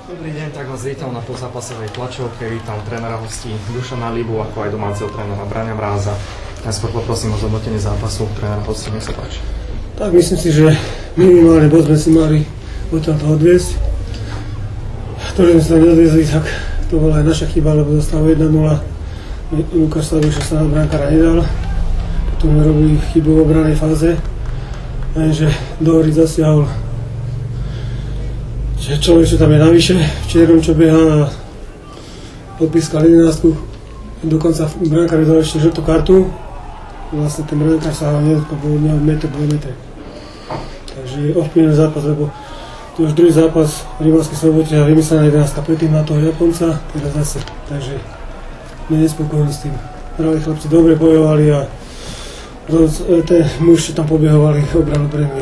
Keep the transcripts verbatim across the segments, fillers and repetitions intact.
Dobrý deň, tak vás vítam na pozápasovej tlačovke, vítam trénera hostí Dušana Libu, ako aj domáceho trénera Braňa Mráza. Najskôr poprosím o zhodnotenie zápasu trénera hostí, nech sa páči. Tak myslím si, že minimálne bod sme si mali odtiaľto odviesť. To, že sme sa neodviezli, tak to bola aj naša chyba, lebo zostalo jedna nula. Lukáš Slaviša sa na brankára nedal. Potom sme robili chybu v obranej fáze. Lenže Dohoriť zasiahol že človek, čo tam je navyše, v čiernom, čo beha a podpískal jedenástku. Dokonca brankár dal ešte žltú kartu. Vlastne ten brankár sa ho nedotkol, bol neho meter, dva metre. Takže ovplyvnil zápas, lebo to už druhý zápas v Rivalskej Sobote a vymyslená jedenástka predtým na toho Japonca, teraz zase. Takže sme nespokojní s tým. Hrali chlapci dobre, bojovali a ten muž, čo tam pobiehovali, obranu premie.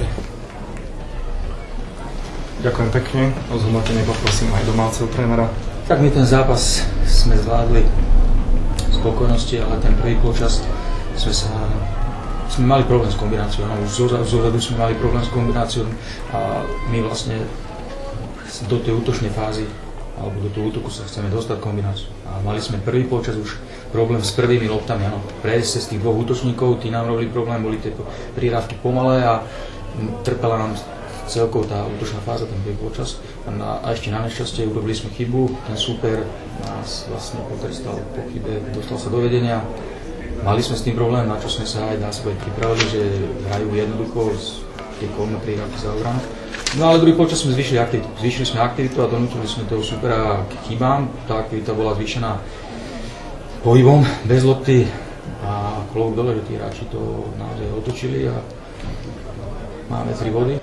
Ďakujem pekne, o zhodnotenie poprosím aj domáceho trénera. Tak my ten zápas sme zvládli v spokojnosti, ale ten prvý polčas sme sa sme mali problém s kombináciou. No, už zozadu sme mali problém s kombináciou a my vlastne do tej útočnej fázy alebo do toho útoku sa chceme dostať kombináciu. A mali sme prvý polčas už problém s prvými loptami, áno. Prejsť cez tých dvoch útočníkov, tí nám robili problém, boli tie prihrávky pomalé a trpela nám celkovo tá útočná fáza, ten prvý polčas. A, a ešte na nešťastie urobili sme chybu, ten súper nás vlastne potrestal po chybe, dostal sa do vedenia. Mali sme s tým problém, na čo sme sa aj dá sa povedať pripravili, že hrajú jednoducho tie kolmé prihrávky za obranu. No ale druhý polčas sme zvýšili aktivitu. Zvýšili sme aktivitu a donútili sme toho supera k chybám. Tá aktivita bola zvýšená pohybom, bez lopty a klobúk dole, že tí hráči to naozaj otočili a máme tri body.